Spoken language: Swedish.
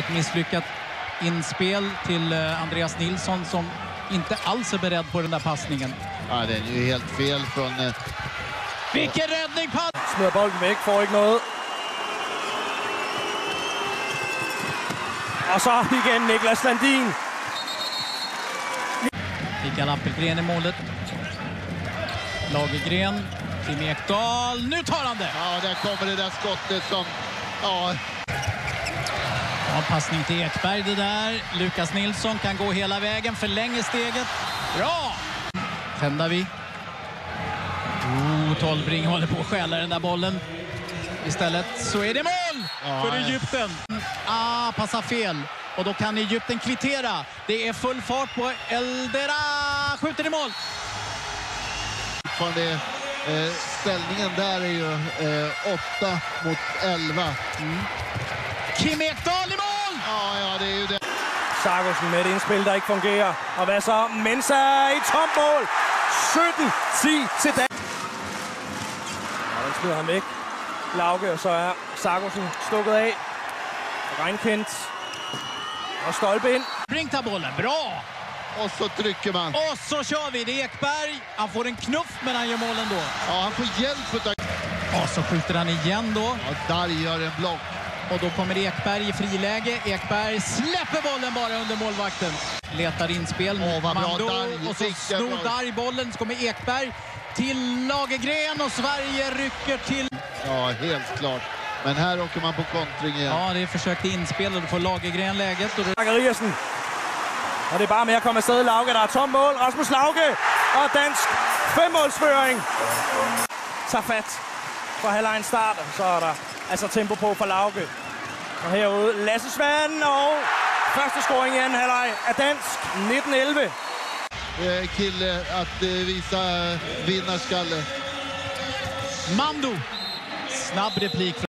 Ett misslyckat inspel till Andreas Nilsson som inte alls är beredd på den där passningen. Ja, det är ju helt fel från... Vilken räddning! Smider bolden væk, får ikke noget. Og så igen Niklas Landin. Mikael Appelgren i målet. Lagergren till Ekdal. Nu tar han det! Ja, där kommer det där skottet som... Ja, passning till Ekberg det där. Lukas Nilsson kan gå hela vägen, förlänger steget. Bra! Tändar vi. Tolbring håller på att stjäla den där bollen. Istället så är det mål för Egypten. Passar fel. Och då kan Egypten kvittera. Det är full fart på Eldera. Skjuter i mål. Ställningen där är ju 8-11. Kim Ekdal i mål! Ja, det är ju det. Sargussen med et indspil, der ikke fungerer. Og hvad så? Mensah i tomt mål. 17-10 til dag. Og den smider han væk. Lauke, og så er Sargussen stukket af. Reinkind. Og stolpe ind. Bring tar bollen, bra! Och så trycker man. Och så kör vi, det är Ekberg. Han får en knuff, men han gör målen då. Ja, han får hjälp utav... Och så skjuter han igen då. Ja, där gör en block. Och då kommer Ekberg i friläge. Ekberg släpper bollen bara under målvakten. Letar inspel mot Mando. Och så snor Darj bollen. Så kommer Ekberg till Lagergren och Sverige rycker till. Ja, helt klart. Men här åker man på kontring igen. Ja, det är försök till inspel och då får Lagergren läget. Lageriersen. Og det er bare med at komme afsted. Lauke, der er tom mål. Rasmus Lauke og dansk 5-målsføring. Tager fat for halvlejen start. Så er der altså tempo på for Lauke. Og herude Lasse Svand og første scoring i anden halvleg af dansk 19-11. Kille att visa vinnarskalle. Mando. Snabb replik.